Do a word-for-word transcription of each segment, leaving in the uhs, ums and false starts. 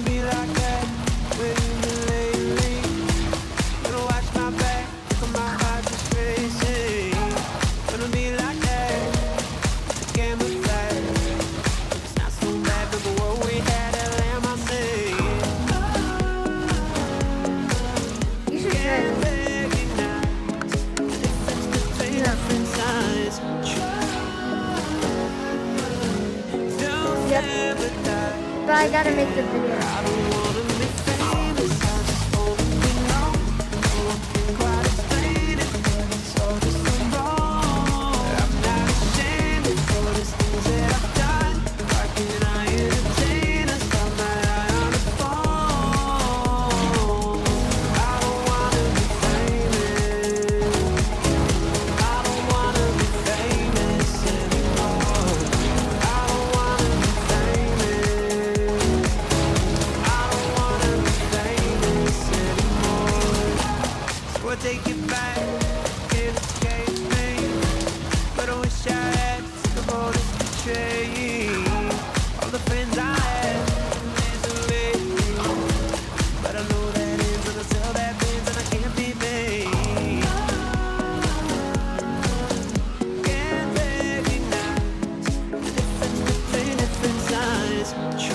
be like that with you lately. Gonna watch my back, but my heart just racing. Gonna be like that, it's a camouflage. It's not so bad, but what we had, L M, I'm saying. You should try Can't this. recognize the difference between Yeah. different signs. Don't Yep. sympathize. But I gotta make the video. I don't wanna be famous, I just wanna be known. No one can quite explain it, but it's all just so wrong. I'm not ashamed for the things that I've done. Why can't I entertain us? Got my eye on the phone. I don't wanna be famous. I don't wanna be famous anymore. I don't wanna be famous. I don't wanna be famous anymore. So I take it back, can't escape me. But I wish I had the bonus betraying all the friends I had. Days away. But I know that ends when I sell that Benz and I can't be made. Can't recognize the difference between different signs.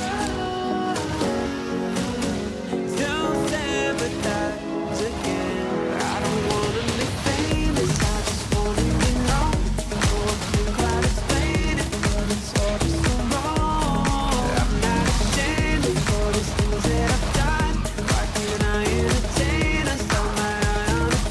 Don't sympathize again. I don't wanna be famous, I just wanna be known. No one can quite explain it, but it's all just so wrong. I'm not ashamed for these things that I've done. Why can't I entertain us? Got my eye on the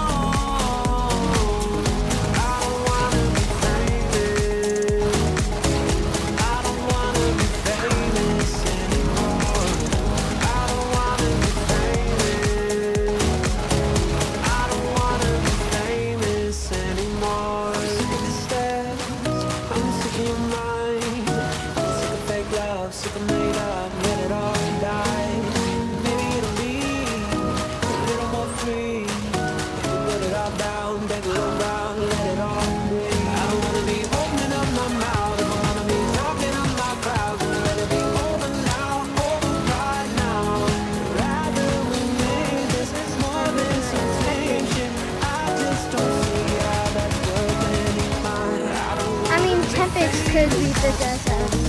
phone. I don't wanna be famous. I don't wanna be famous anymore. I don't wanna be famous. I don't wanna be famous anymore. Sick of the steps, I'm sick of your mind. Sick of fake love, sick of made up, let it all die. Maybe it'll be a little more free. Put it all down, take a look around, let it all be. I don't wanna be opening up my mouth. I don't wanna be talking on my crowd. Gonna let it be over now, over right now. Rather we make this more than sensation. I just don't see how that's worth any mind. I don't I mean, Tempest could beat the Death House.